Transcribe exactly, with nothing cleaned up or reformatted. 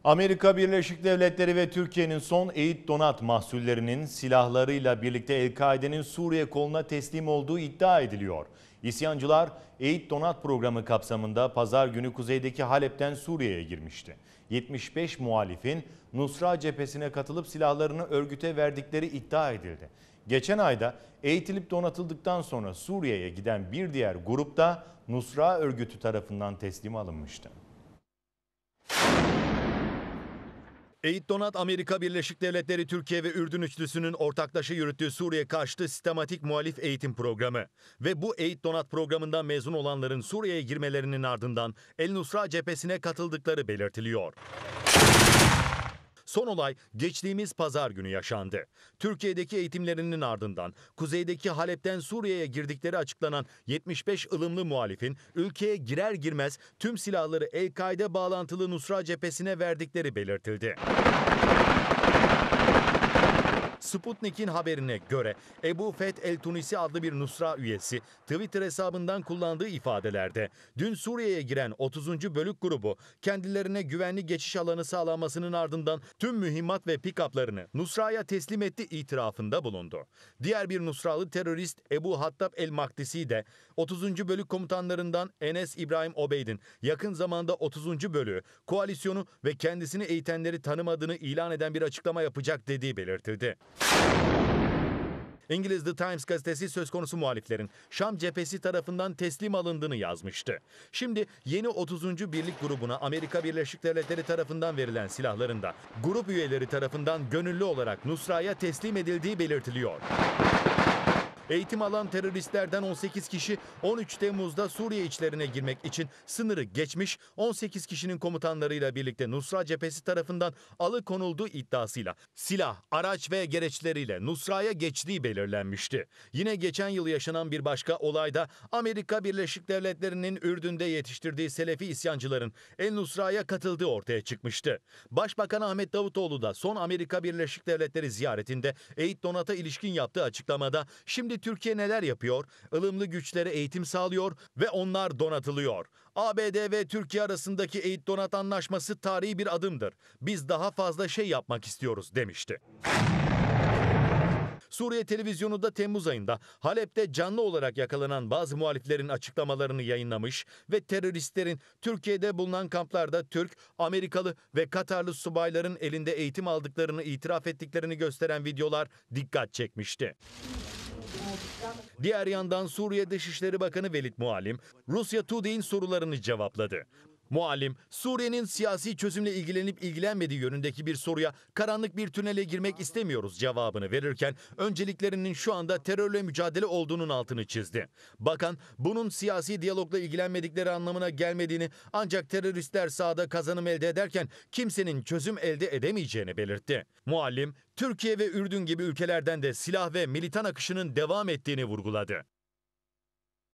Amerika Birleşik Devletleri ve Türkiye'nin son eğit donat mahsullerinin silahlarıyla birlikte El-Kaide'nin Suriye koluna teslim olduğu iddia ediliyor. İsyancılar eğit donat programı kapsamında pazar günü kuzeydeki Halep'ten Suriye'ye girmişti. yetmiş beş muhalifin Nusra cephesine katılıp silahlarını örgüte verdikleri iddia edildi. Geçen ayda eğitilip donatıldıktan sonra Suriye'ye giden bir diğer grup da Nusra örgütü tarafından teslim alınmıştı. Eğit Donat, Amerika Birleşik Devletleri, Türkiye ve Ürdün üçlüsünün ortaklaşa yürüttüğü Suriye karşıtı sistematik muhalif eğitim programı. Ve bu Eğit Donat programından mezun olanların Suriye'ye girmelerinin ardından El Nusra cephesine katıldıkları belirtiliyor. Son olay geçtiğimiz pazar günü yaşandı. Türkiye'deki eğitimlerinin ardından kuzeydeki Halep'ten Suriye'ye girdikleri açıklanan yetmiş beş ılımlı muhalifin ülkeye girer girmez tüm silahları El-Kaide bağlantılı Nusra cephesine verdikleri belirtildi. Sputnik'in haberine göre Ebu Feth el-Tunisi adlı bir Nusra üyesi Twitter hesabından kullandığı ifadelerde dün Suriye'ye giren otuzuncu bölük grubu kendilerine güvenli geçiş alanı sağlanmasının ardından tüm mühimmat ve pikaplarını Nusra'ya teslim etti itirafında bulundu. Diğer bir Nusralı terörist Ebu Hattab el-Maktisi de otuzuncu bölük komutanlarından Enes İbrahim Obeyd'in yakın zamanda otuzuncu bölüğü, koalisyonu ve kendisini eğitenleri tanımadığını ilan eden bir açıklama yapacak dediği belirtildi. İngiliz The Times gazetesi söz konusu muhaliflerin Şam cephesi tarafından teslim alındığını yazmıştı. Şimdi yeni otuzuncu birlik grubuna Amerika Birleşik Devletleri tarafından verilen silahların da grup üyeleri tarafından gönüllü olarak Nusra'ya teslim edildiği belirtiliyor. Eğitim alan teröristlerden on sekiz kişi on üç Temmuz'da Suriye içlerine girmek için sınırı geçmiş, on sekiz kişinin komutanlarıyla birlikte Nusra cephesi tarafından alıkonulduğu iddiasıyla silah, araç ve gereçleriyle Nusra'ya geçtiği belirlenmişti. Yine geçen yıl yaşanan bir başka olayda Amerika Birleşik Devletleri'nin Ürdün'de yetiştirdiği Selefi isyancıların El Nusra'ya katıldığı ortaya çıkmıştı. Başbakan Ahmet Davutoğlu da son Amerika Birleşik Devletleri ziyaretinde Eğit Donat'a ilişkin yaptığı açıklamada şimdi Türkiye neler yapıyor? Ilımlı güçlere eğitim sağlıyor ve onlar donatılıyor. A B D ve Türkiye arasındaki Eğit Donat anlaşması tarihi bir adımdır. Biz daha fazla şey yapmak istiyoruz demişti. Suriye televizyonu da Temmuz ayında Halep'te canlı olarak yakalanan bazı muhaliflerin açıklamalarını yayınlamış ve teröristlerin Türkiye'de bulunan kamplarda Türk, Amerikalı ve Katarlı subayların elinde eğitim aldıklarını itiraf ettiklerini gösteren videolar dikkat çekmişti. Diğer yandan Suriye Dışişleri Bakanı Velid Muallim, Rusya Today'in sorularını cevapladı. Muallim, Suriye'nin siyasi çözümle ilgilenip ilgilenmediği yönündeki bir soruya karanlık bir tünele girmek istemiyoruz cevabını verirken önceliklerinin şu anda terörle mücadele olduğunun altını çizdi. Bakan, bunun siyasi diyalogla ilgilenmedikleri anlamına gelmediğini ancak teröristler sahada kazanım elde ederken kimsenin çözüm elde edemeyeceğini belirtti. Muallim, Türkiye ve Ürdün gibi ülkelerden de silah ve militan akışının devam ettiğini vurguladı.